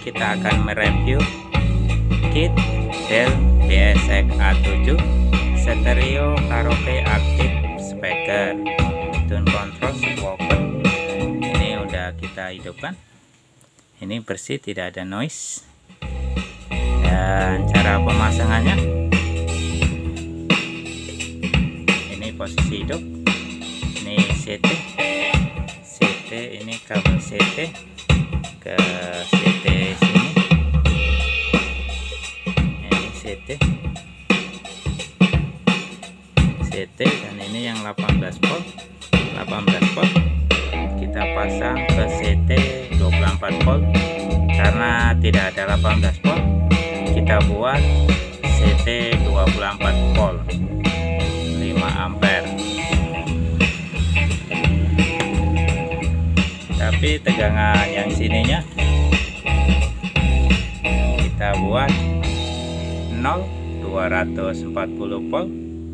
kita akan mereview kit Dell BSX A7 stereo karaoke aktif speaker tune control subwoofer. Ini udah kita hidupkan, ini bersih, tidak ada noise. Dan cara pemasangannya, ini posisi hidup, ini CT, ini kabel CT ke CT sini, ini CT, dan ini yang 18 volt kita pasang ke CT 24 volt. Karena tidak ada 18 volt, kita buat CT 24 volt 5 ampere. Tapi tegangan yang sininya kita buat 240 volt.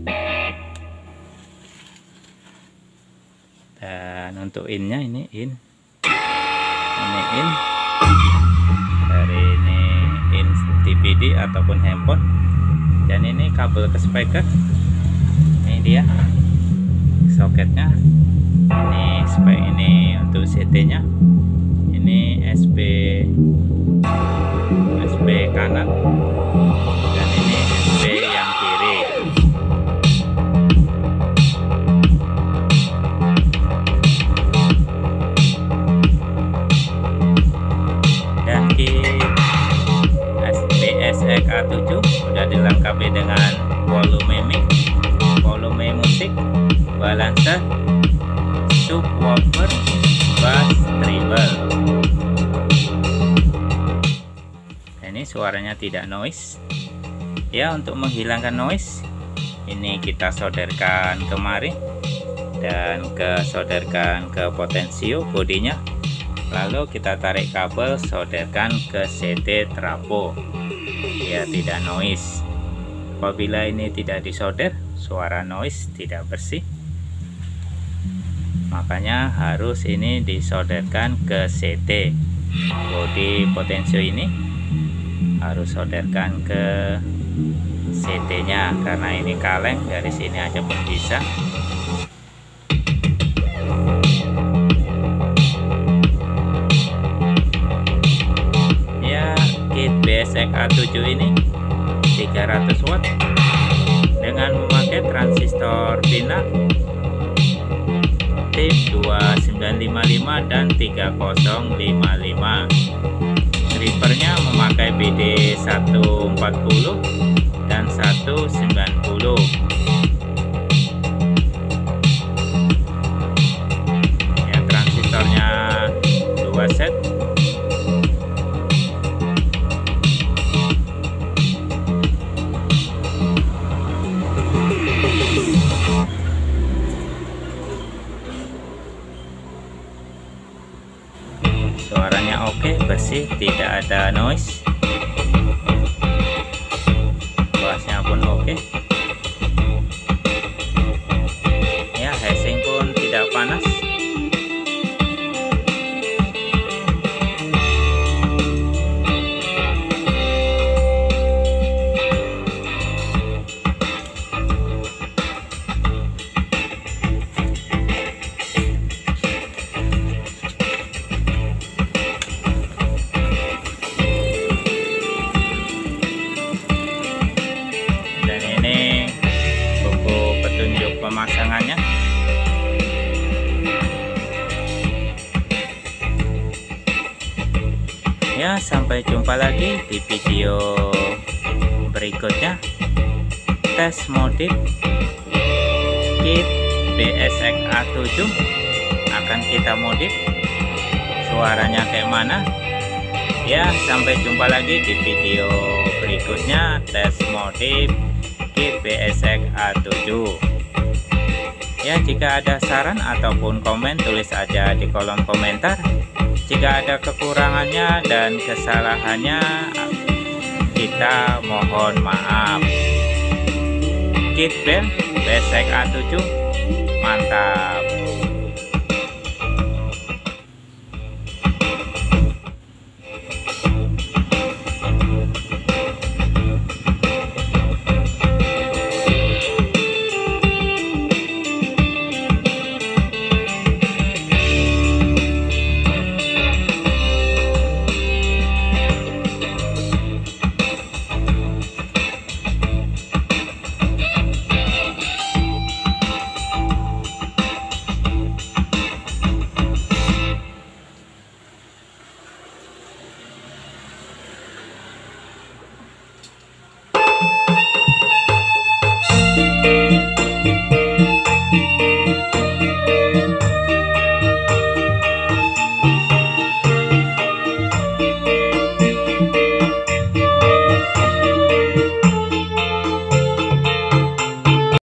Dan untuk innya ini in dari in DVD ataupun handphone. Dan ini kabel ke speaker, ini dia soketnya. Ini untuk CT nya, ini SP kanan, dan ini SP yang kiri. Dan kit BSX A7 sudah dilengkapi dengan volume mic, volume musik, balancer, subwoofer, bass treble. Ini suaranya tidak noise. Ya, untuk menghilangkan noise, ini kita solderkan kemari dan solderkan ke potensio bodinya. Lalu kita tarik kabel, solderkan ke CT trafo. Ya, tidak noise. Apabila ini tidak disolder, suara noise tidak bersih. Makanya harus ini disolderkan ke CT. Bodi potensio ini harus solderkan ke CT nya, karena ini kaleng, dari sini aja pun bisa. Ya, kit BSX A7 ini 300 watt dengan memakai transistor pina tip 2955 dan 3055. Drivernya memakai BD 140 dan 190. Ya, transistornya 2 set. Suaranya oke, bersih, tidak ada noise. Bassnya pun oke. Ya, heatsink pun tidak panas. Pemasangannya. Ya, sampai jumpa lagi di video berikutnya. Tes modif kit BSX A7 akan kita modif, suaranya kayak mana. Ya, sampai jumpa lagi di video berikutnya. Tes modif kit BSX A7. Ya, jika ada saran ataupun komen, tulis aja di kolom komentar. Jika ada kekurangannya dan kesalahannya, kita mohon maaf. Kit BSX A7 mantap.